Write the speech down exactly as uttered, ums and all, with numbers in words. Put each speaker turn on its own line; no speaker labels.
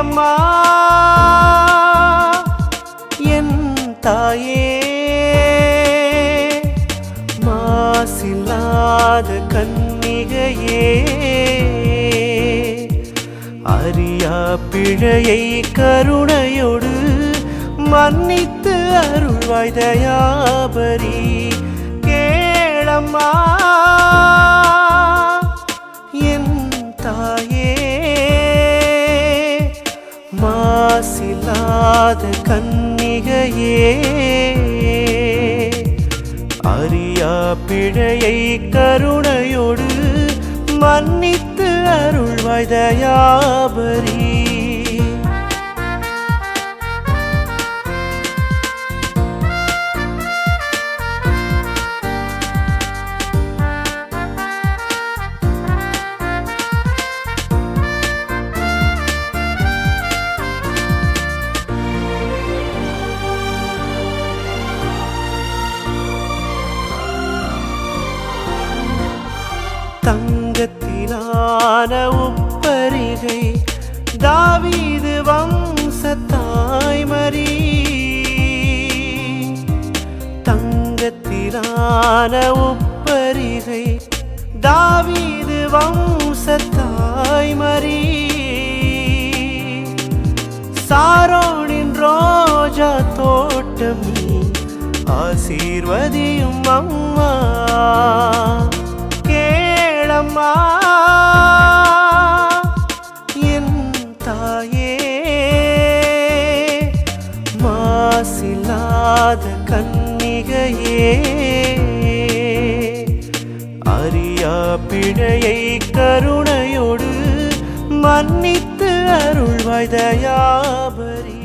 கேளம்மா என் தாயே மாசில்லாத கன்னிகையே அறியா பிழையை கருணையோடு மன்னித்து அருள்வாய் தயாபரி கேளம்மா என் தாயே மாசில்லாத கன்னிகையே அறியா பிழையை கருணையோடு மன்னித்து அருள்வாய் தயாபரி தங்கத்திலான உப்பரிகை தாவீது வம்சத்தாய் மரி தங்கத்திலான உப்பரிகை தாவீது வம்சத்தாய் மரி சாரோனின் ரோஜா தோட்டம் நீ ஆசீர்வதியும் அம்மா கேளம்மா என் தாயே மாசில்லாத கன்னிகையே அறியா பிழையை கருணையோடு மன்னித்து அருள்வாய் தயாபரி